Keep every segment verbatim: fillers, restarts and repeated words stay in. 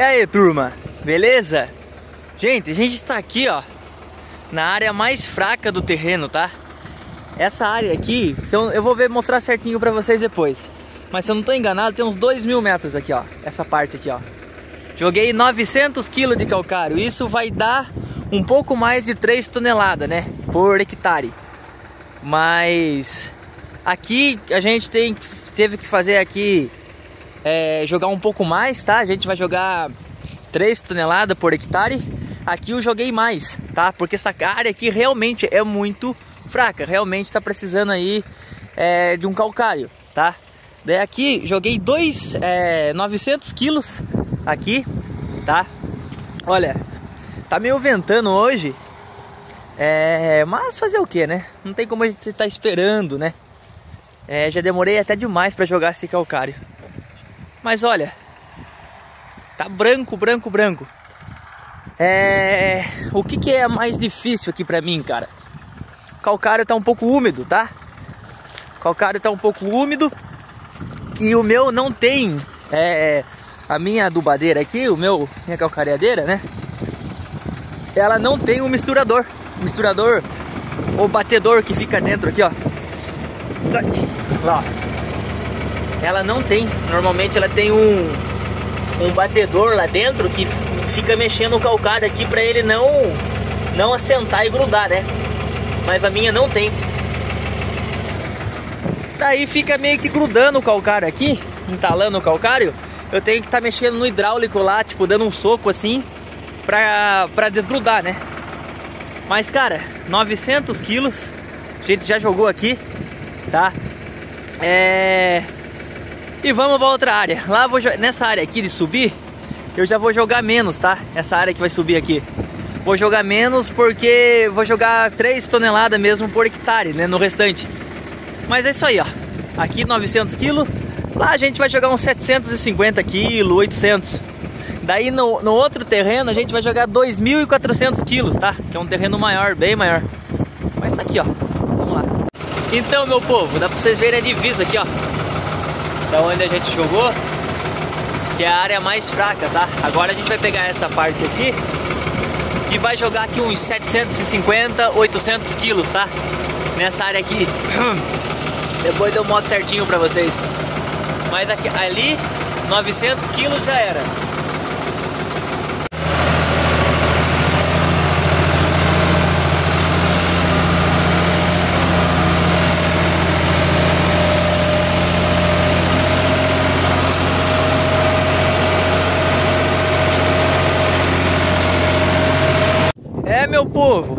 aí, turma, beleza? Gente, a gente está aqui, ó, na área mais fraca do terreno, tá? Essa área aqui, eu vou ver, mostrar certinho pra vocês depois. Mas se eu não tô enganado, tem uns dois mil metros aqui, ó. Essa parte aqui, ó. Joguei novecentos quilos de calcário. Isso vai dar um pouco mais de três toneladas, né? Por hectare. Mas aqui a gente tem, teve que fazer aqui é, jogar um pouco mais, tá? A gente vai jogar três toneladas por hectare. Aqui eu joguei mais, tá? Porque essa área aqui realmente é muito fraca. Realmente tá precisando aí é, de um calcário, tá? Daí aqui joguei dois, é, novecentos quilos aqui, tá? Olha, tá meio ventando hoje, é, mas fazer o que, né? Não tem como a gente estar esperando, né? É, já demorei até demais para jogar esse calcário. Mas olha, tá branco, branco, branco. É, o que que é mais difícil aqui pra mim, cara? O calcário tá um pouco úmido, tá? O calcário tá um pouco úmido. E o meu não tem, é, a minha adubadeira aqui, o meu, minha calcareadeira, né? Ela não tem um misturador, misturador ou batedor que fica dentro aqui, ó. Lá, ó. Ela não tem, normalmente ela tem um, um batedor lá dentro que fica mexendo o calcário aqui pra ele não, não assentar e grudar, né? Mas a minha não tem. Daí fica meio que grudando o calcário aqui, entalando o calcário. Eu tenho que estar tá mexendo no hidráulico lá, tipo, dando um soco assim, pra, pra desgrudar, né? Mas, cara, novecentos quilos, a gente já jogou aqui, tá? É... E vamos pra outra área. Lá vou nessa área aqui de subir, eu já vou jogar menos, tá? Essa área que vai subir aqui. Vou jogar menos porque vou jogar três toneladas mesmo por hectare, né? No restante. Mas é isso aí, ó. Aqui novecentos quilos. Lá a gente vai jogar uns setecentos e cinquenta quilos, oitocentos. Daí no, no outro terreno a gente vai jogar dois mil e quatrocentos quilos, tá? Que é um terreno maior, bem maior. Mas tá aqui, ó. Vamos lá. Então, meu povo, dá pra vocês verem a divisa aqui, ó. Da onde a gente jogou. Que é a área mais fraca, tá? Agora a gente vai pegar essa parte aqui e vai jogar aqui uns setecentos e cinquenta, oitocentos quilos, tá? Nessa área aqui. Depois eu mostro certinho pra vocês. Mas aqui, ali, novecentos quilos já era. É, meu povo,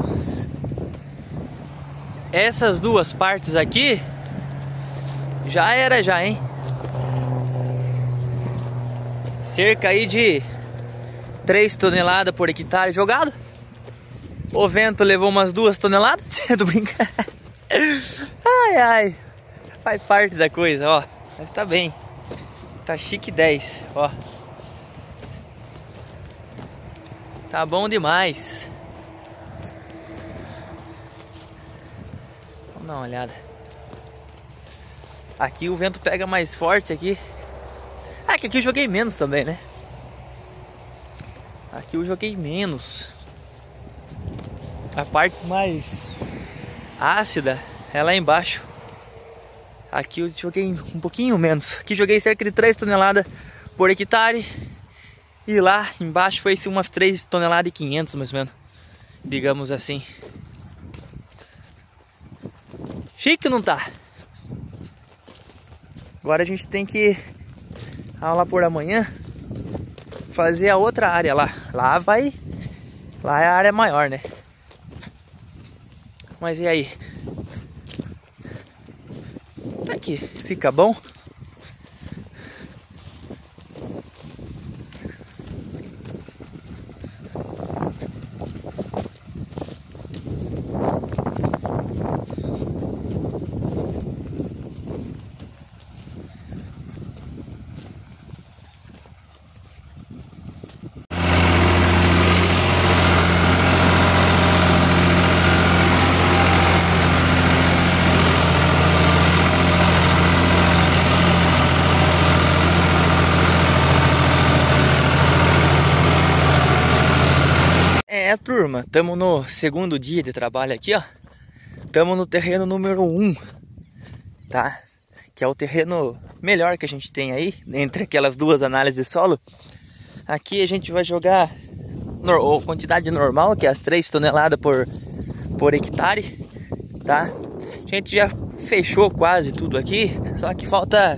essas duas partes aqui já era já, hein? Cerca aí de três toneladas por hectare jogado. O vento levou umas duas toneladas. Tô brincando. Ai, ai. Faz parte da coisa, ó. Mas tá bem. Tá chique dez, ó. Tá bom demais. Vamos dar uma olhada. Aqui o vento pega mais forte aqui. Ah, que aqui eu joguei menos também, né? Aqui eu joguei menos. A parte mais ácida é lá embaixo. Aqui eu joguei um pouquinho menos. Aqui eu joguei cerca de três toneladas por hectare. E lá embaixo foi umas três toneladas e quinhentos, mais ou menos. Digamos assim. Chique, não tá? Agora a gente tem que, lá por amanhã, fazer a outra área lá. Lá vai... Lá é a área maior, né? Mas e aí? Tá aqui. Fica bom? É, turma, estamos no segundo dia de trabalho aqui, ó. Estamos no terreno número um, tá? Que é o terreno melhor que a gente tem aí, entre aquelas duas análises de solo. Aqui a gente vai jogar no, quantidade normal, que é as três toneladas por, por hectare, tá? A gente já fechou quase tudo aqui, só que falta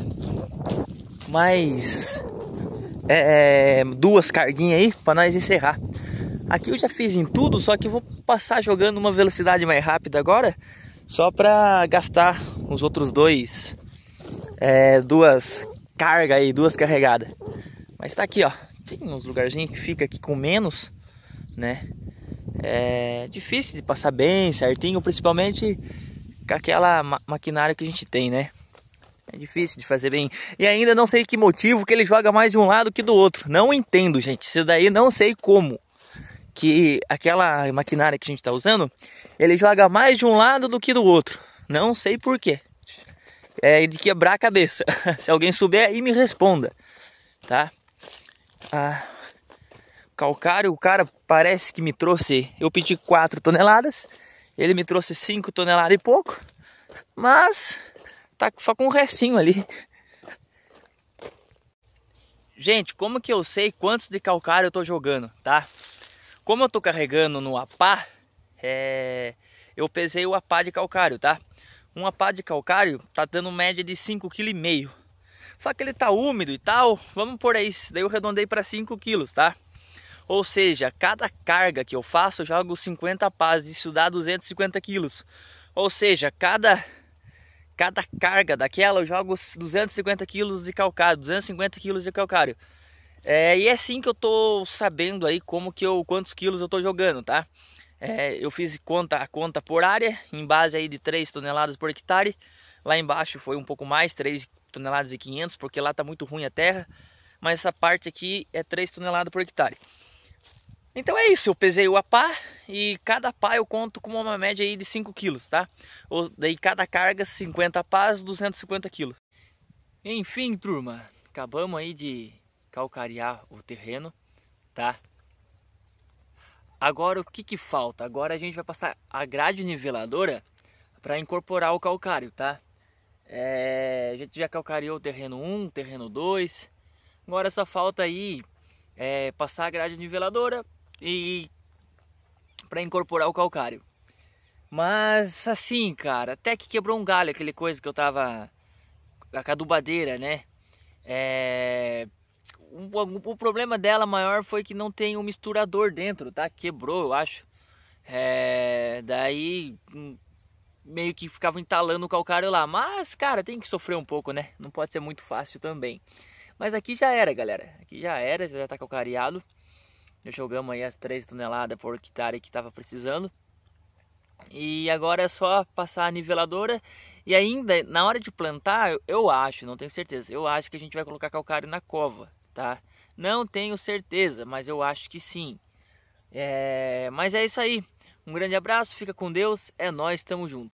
mais é, duas carguinhas aí para nós encerrar. Aqui eu já fiz em tudo, só que vou passar jogando uma velocidade mais rápida agora, só para gastar os outros dois, é, duas cargas aí, duas carregadas. Mas tá aqui, ó, tem uns lugarzinhos que fica aqui com menos, né? É difícil de passar bem certinho, principalmente com aquela ma maquinária que a gente tem, né? É difícil de fazer bem. E ainda não sei que motivo que ele joga mais de um lado que do outro. Não entendo, gente. Isso daí não sei como. Que aquela maquinária que a gente está usando, ele joga mais de um lado do que do outro. Não sei porquê. É de quebrar a cabeça. Se alguém souber aí, me responda. Tá? Ah, calcário, o cara parece que me trouxe... Eu pedi quatro toneladas. Ele me trouxe cinco toneladas e pouco. Mas tá só com um restinho ali. Gente, como que eu sei quantos de calcário eu tô jogando, tá? Como eu tô carregando no A P A, é... eu pesei o A P A de calcário, tá? Um A P A de calcário tá dando média de cinco vírgula cinco quilos. Só que ele tá úmido e tal, vamos por aí, daí eu arredondei para cinco quilos, tá? Ou seja, cada carga que eu faço eu jogo cinquenta A P As, isso dá duzentos e cinquenta quilos. Ou seja, cada, cada carga daquela eu jogo duzentos e cinquenta quilos de calcário, duzentos e cinquenta quilos de calcário. É, e é assim que eu tô sabendo aí como que eu, quantos quilos eu tô jogando, tá? É, eu fiz conta, a conta por área, em base aí de três toneladas por hectare. Lá embaixo foi um pouco mais, três toneladas e quinhentos, porque lá tá muito ruim a terra. Mas essa parte aqui é três toneladas por hectare. Então é isso, eu pesei o A P A e cada A P A eu conto com uma média aí de cinco quilos, tá? Ou daí cada carga cinquenta A P As, duzentos e cinquenta quilos. Enfim, turma, acabamos aí de calcarear o terreno, tá? Agora o que que falta? Agora a gente vai passar a grade niveladora para incorporar o calcário, tá? É, a gente já calcareou o terreno um, terreno dois. Agora só falta aí é, passar a grade niveladora e para incorporar o calcário. Mas assim, cara, até que quebrou um galho, aquele coisa que eu tava, a adubadeira, né? É... O, o problema dela maior foi que não tem um misturador dentro, tá? Quebrou, eu acho. É... Daí meio que ficava entalando o calcário lá. Mas, cara, tem que sofrer um pouco, né? Não pode ser muito fácil também. Mas aqui já era, galera. Aqui já era, já tá calcareado. Já jogamos aí as três toneladas por hectare que tava precisando. E agora é só passar a niveladora. E ainda, na hora de plantar, eu, eu acho, não tenho certeza, eu acho que a gente vai colocar calcário na cova, tá? Não tenho certeza, mas eu acho que sim. É... Mas é isso aí. Um grande abraço, fica com Deus, é nóis, tamo junto.